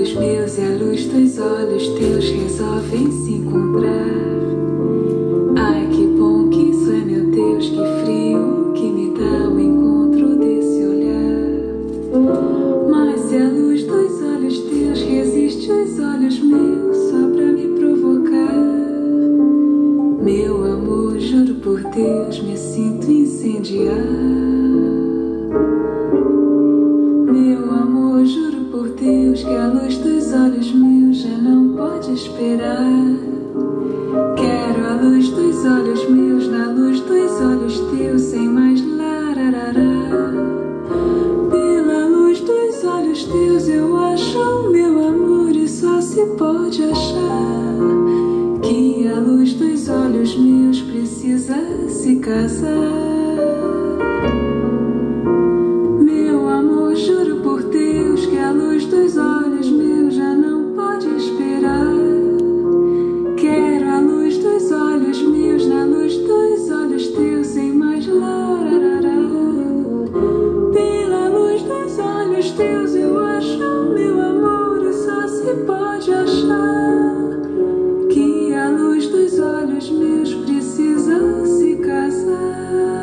olhos meus e a luz dos olhos teus resolvem se encontrar. Ai, que bom que isso é, meu Deus, que frio que me dá o encontro desse olhar. Mas se a luz dos olhos teus resiste aos olhos meus só pra me provocar, meu amor, juro por Deus, me sinto incendiar. Meu amor, juro por Deus que a luz dos olhos meus já não pode esperar. Quero a luz dos olhos meus na luz dos olhos teus, sem mais lararará. Pela luz dos olhos teus eu acho meu amor, e só se pode achar que a luz dos olhos meus precisa se casar. Meu amor, juro por Deus que a luz dos olhos meus já não pode esperar. Quero a luz dos olhos meus na luz dos olhos teus, sem mais lararará. Pela luz dos olhos teus eu acho meu amor, e só se pode achar que a luz dos olhos meus precisa se casar.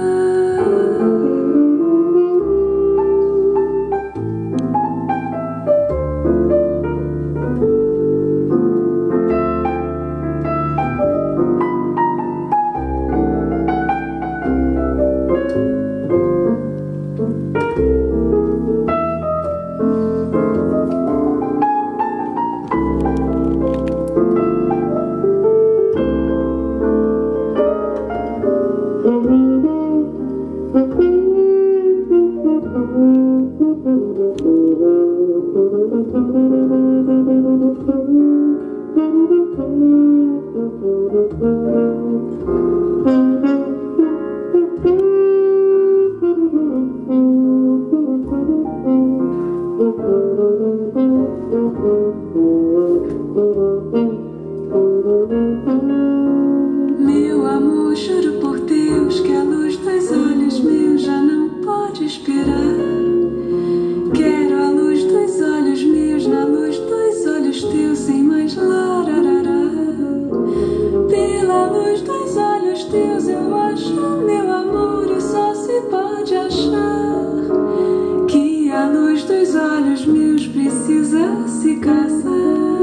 Meu amor, juro por Deus que a luz dos olhos meus já não pode esperar. Quero a luz dos olhos meus na luz dos olhos teus, sem mais lararará. Pela luz dos olhos teus eu acho meu amor, e só se pode achar que a luz dos olhos meus precisa se casar.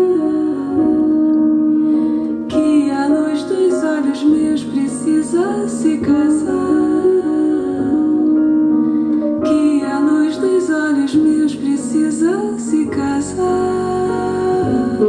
Que a luz dos olhos meus precisa se casar. Que a luz dos olhos meus precisa se casar.